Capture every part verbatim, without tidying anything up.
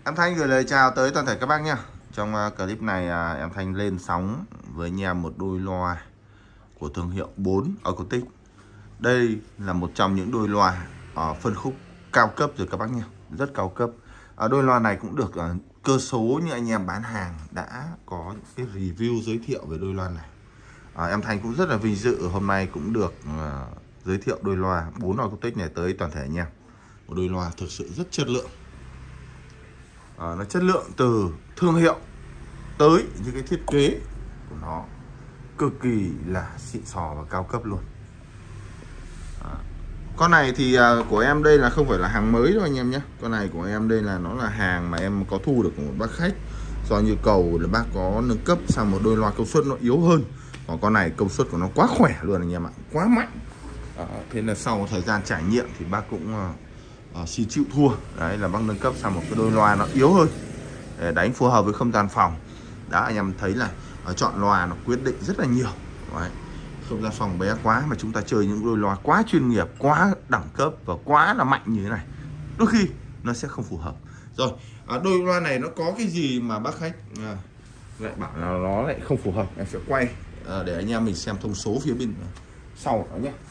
Em Thanh gửi lời chào tới toàn thể các bác nhé. Trong uh, clip này uh, em Thanh lên sóng với anh em một đôi loa của thương hiệu bốn Acoustic. Đây là một trong những đôi loa uh, phân khúc cao cấp rồi các bác nhé, rất cao cấp. uh, Đôi loa này cũng được uh, cơ số như anh em bán hàng đã có cái review giới thiệu về đôi loa này. uh, Em Thanh cũng rất là vinh dự hôm nay cũng được uh, giới thiệu đôi loa bốn Acoustic này tới toàn thể anh em. Một đôi loa thực sự rất chất lượng. À, nó chất lượng từ thương hiệu tới những cái thiết kế của nó cực kỳ là xịn sò và cao cấp luôn. à, Con này thì à, của em đây là không phải là hàng mới đâu anh em nhé. Con này của em đây là nó là hàng mà em có thu được của một bác khách do nhu cầu là bác có nâng cấp sang một đôi loa công suất nó yếu hơn. Còn con này công suất của nó quá khỏe luôn anh em ạ, quá mạnh. à, Thế là sau thời gian trải nghiệm thì bác cũng à, À, xin chịu thua. Đấy là bác nâng cấp sang một cái đôi loa nó yếu hơn để đánh phù hợp với không gian phòng. Đã anh em thấy là à, chọn loa nó quyết định rất là nhiều. Đấy. Không gian phòng bé quá mà chúng ta chơi những đôi loa quá chuyên nghiệp, quá đẳng cấp và quá là mạnh như thế này, đôi khi nó sẽ không phù hợp. Rồi à, đôi loa này nó có cái gì mà bác khách à, lại bảo là nó lại không phù hợp. Em sẽ quay à, để anh em mình xem thông số phía bên sau đó nhé.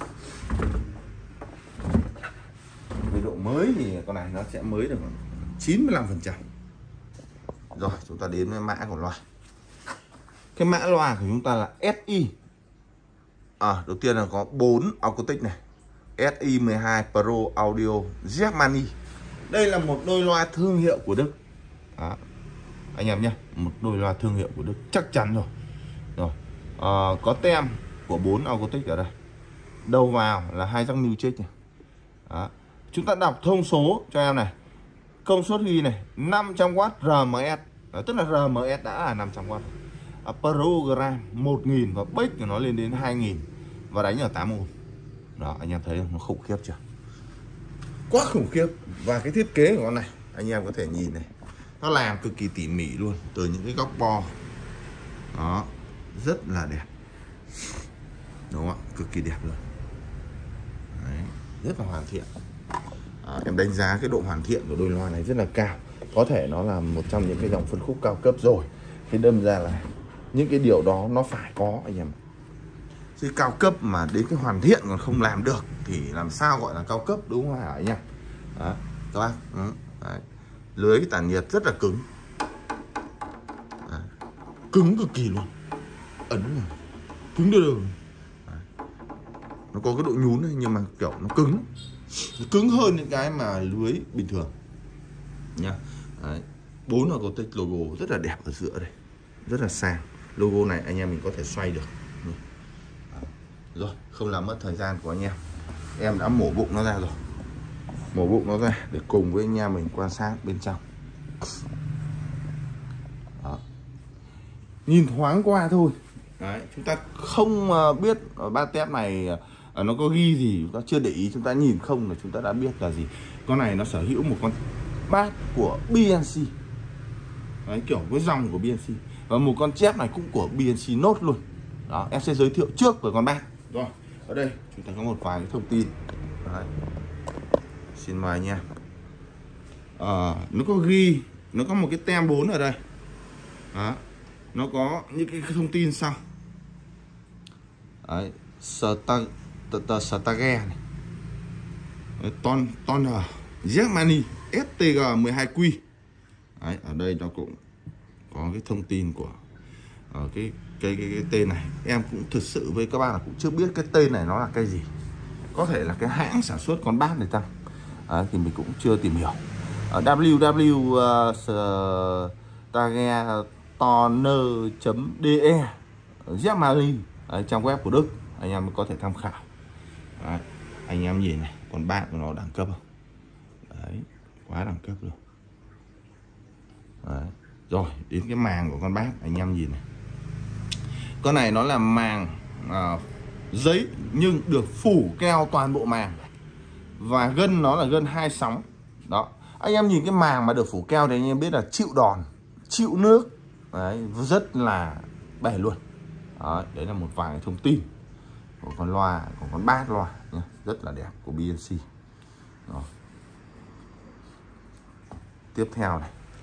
Với độ mới thì con này nó sẽ mới được chín mươi lăm phần trăm. Rồi chúng ta đến với mã của loa. Cái mã loa của chúng ta là ét i. À, đầu tiên là có bốn Acoustic này, ét i mười hai Pro Audio Germany. Đây là một đôi loa thương hiệu của Đức. Đó. Anh em nhé, một đôi loa thương hiệu của Đức chắc chắn rồi. Rồi à, có tem của bốn Acoustic ở đây. Đầu vào là hai răng Music này. Đó. Chúng ta đọc thông số cho em này. Công suất ghi này năm trăm oát rờ em ét. Đó, tức là rờ em ét đã là năm trăm oát. À, program một nghìn và Bass của nó lên đến hai nghìn và đánh ở tám ôm. Đó, anh em thấy nó khủng khiếp chưa? Quá khủng khiếp. Và cái thiết kế của con này anh em có thể nhìn này, nó làm cực kỳ tỉ mỉ luôn, từ những cái góc bo. Đó, rất là đẹp. Đúng không ạ? Cực kỳ đẹp luôn. Đấy, rất là hoàn thiện. À, em đánh giá cái độ hoàn thiện của đôi loa này rất là cao. Có thể nó là một trong những cái dòng phân khúc cao cấp rồi. Thế đâm ra là những cái điều đó nó phải có anh em. Chứ cao cấp mà đến cái hoàn thiện còn không làm được thì làm sao gọi là cao cấp, đúng không hả anh em? Đó, các bác. Đấy. Lưới tản nhiệt rất là cứng. Đấy. Cứng cực kỳ luôn. Ấn này. Cứng đưa đường. Nó có cái độ nhún này nhưng mà kiểu nó cứng. Nó cứng hơn những cái mà lưới bình thường nha. Bốn Acoustic logo rất là đẹp ở giữa đây, rất là sang. Logo này anh em mình có thể xoay được. Rồi không làm mất thời gian của anh em, em đã mổ bụng nó ra rồi. Mổ bụng nó ra để cùng với anh em mình quan sát bên trong. Đó. Nhìn thoáng qua thôi. Đấy, chúng ta không biết ba tép này nó có ghi gì, chúng ta chưa để ý, chúng ta nhìn không là chúng ta đã biết là gì. Con này nó sở hữu một con bass của bê en xê. Đấy, kiểu với dòng của bê en xê. Và một con chép này cũng của bê en xê Note luôn. Đó, em sẽ giới thiệu trước về con bass. Rồi, ở đây chúng ta có một vài cái thông tin. Đấy. Xin mời nha. À, nó có ghi, nó có một cái tem bốn ở đây. Đó. Nó có những cái thông tin sau. Đấy, Stargate này, Ton Toner Germany ét tê giê mười hai Q. Đấy, ở đây nó cũng có cái thông tin của ở cái cái, cái cái tên này. Em cũng thực sự với các bạn là cũng chưa biết cái tên này nó là cái gì. Có thể là cái hãng sản xuất con bass này tăng. Đấy, thì mình cũng chưa tìm hiểu. Ở w w w Stargate Toner chấm d e Germany, trang web của Đức, anh em có thể tham khảo. Đấy, anh em nhìn này, con bass của nó đẳng cấp không? Đấy, quá đẳng cấp luôn. Đấy. Rồi đến cái màng của con bass, anh em nhìn này, con này nó là màng à, giấy nhưng được phủ keo toàn bộ màng và gân nó là gân hai sóng. Đó, anh em nhìn cái màng mà được phủ keo thì anh em biết là chịu đòn, chịu nước. Đấy, rất là bền luôn. Đấy, đấy là một vài thông tin của con loa, của con bass loa nhá, rất là đẹp của của bê en xê. Đó. Tiếp theo này,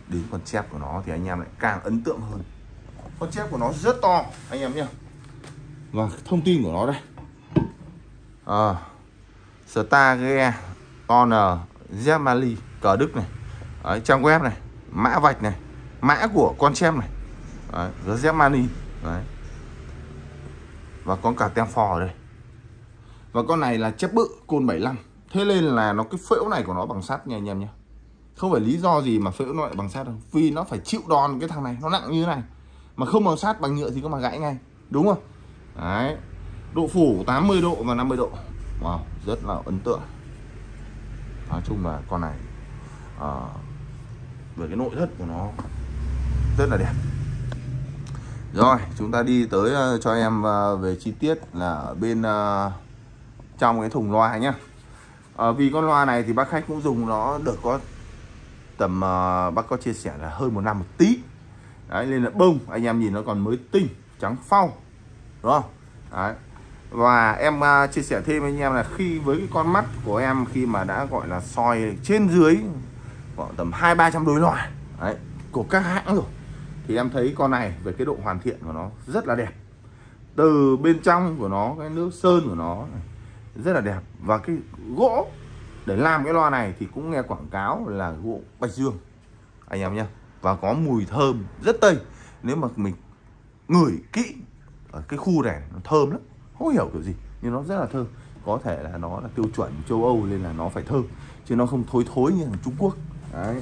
đến con chép của nó thì anh em lại càng ấn tượng hơn. Con chép của nó rất to anh em nhé. Và thông tin của nó đây. À, Stargate Honor Germany, cờ Đức này. Đấy, trang web này, mã vạch này, mã của con chép này. Đấy, Germany. Đấy. Và có cả tem phò ở đây. Và con này là chép bự, côn bảy mươi lăm. Thế nên là nó cái phễu này của nó bằng sắt nha anh em nhé. Không phải lý do gì mà phễu nó lại bằng sắt đâu. Vì nó phải chịu đòn cái thằng này, nó nặng như thế này. Mà không bằng sắt bằng nhựa thì có mà gãy ngay. Đúng không? Đấy. Độ phủ tám mươi độ và năm mươi độ. Wow, rất là ấn tượng. Nói chung là con này à, về cái nội thất của nó rất là đẹp. Rồi, chúng ta đi tới uh, cho em uh, về chi tiết là ở bên uh, trong cái thùng loa nhá. Uh, vì con loa này thì bác khách cũng dùng nó được có tầm uh, bác có chia sẻ là hơn một năm một tí. Đấy, nên là bông anh em nhìn nó còn mới tinh, trắng phau, đúng không? Đấy. Và em uh, chia sẻ thêm với anh em là khi với cái con mắt của em khi mà đã gọi là soi trên dưới khoảng tầm hai ba trăm đôi loa đấy, của các hãng rồi, thì em thấy con này về cái độ hoàn thiện của nó rất là đẹp. Từ bên trong của nó, cái nước sơn của nó này, rất là đẹp. Và cái gỗ để làm cái loa này thì cũng nghe quảng cáo là gỗ bạch dương anh em nhé. Và có mùi thơm rất tây. Nếu mà mình ngửi kỹ ở cái khu này nó thơm lắm, không hiểu kiểu gì nhưng nó rất là thơm. Có thể là nó là tiêu chuẩn châu Âu nên là nó phải thơm, chứ nó không thối thối như Trung Quốc. Đấy.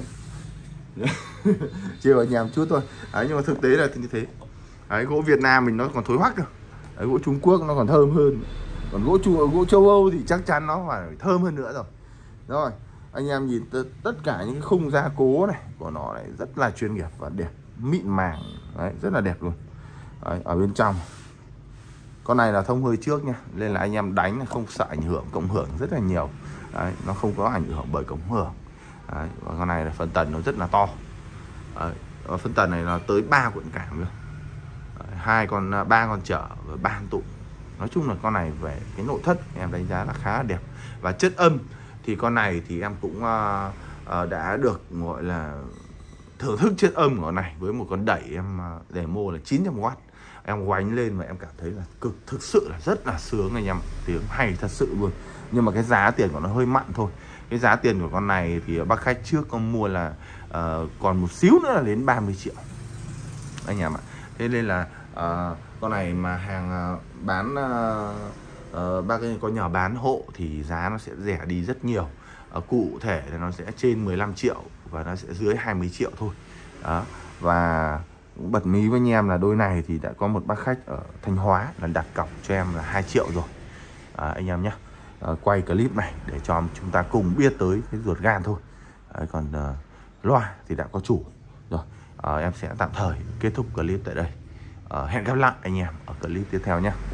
Chê anh em chút thôi. Đấy, nhưng mà thực tế là như thế. Đấy, gỗ Việt Nam mình nó còn thối hoắc đâu. Đấy, gỗ Trung Quốc nó còn thơm hơn. Còn gỗ Trung gỗ châu Âu thì chắc chắn nó phải thơm hơn nữa rồi. Rồi, anh em nhìn tất cả những cái khung gia cố này của nó này rất là chuyên nghiệp và đẹp, mịn màng. Đấy, rất là đẹp luôn. Đấy, ở bên trong con này là thông hơi trước nha, nên là anh em đánh không sợ ảnh hưởng cộng hưởng rất là nhiều. Đấy, nó không có ảnh hưởng bởi cộng hưởng. Đấy, và con này là phân tần nó rất là to. Đấy, và phân tần này là tới ba cuộn cảm luôn. Hai con ba con chở và ba con tụ. Nói chung là con này về cái nội thất em đánh giá là khá là đẹp. Và chất âm thì con này thì em cũng uh, uh, đã được gọi là thưởng thức chất âm của con này với một con đẩy em uh, demo là chín trăm oát. Em quánh lên và em cảm thấy là cực thực sự là rất là sướng anh em, tiếng hay thật sự luôn. Nhưng mà cái giá tiền của nó hơi mặn thôi. Cái giá tiền của con này thì bác khách trước con mua là uh, còn một xíu nữa là đến ba mươi triệu anh em ạ. Thế nên là uh, con này mà hàng uh, bán uh, uh, bác ấy có nhờ bán hộ thì giá nó sẽ rẻ đi rất nhiều. Uh, cụ thể là nó sẽ trên mười lăm triệu và nó sẽ dưới hai mươi triệu thôi. Đó. Và bật mí với anh em là đôi này thì đã có một bác khách ở Thanh Hóa là đặt cọc cho em là hai triệu rồi. À, anh em nhé. À, quay clip này để cho chúng ta cùng biết tới cái ruột gan thôi. À, còn uh, loa thì đã có chủ rồi. À, em sẽ tạm thời kết thúc clip tại đây. À, hẹn gặp lại anh em ở clip tiếp theo nhé.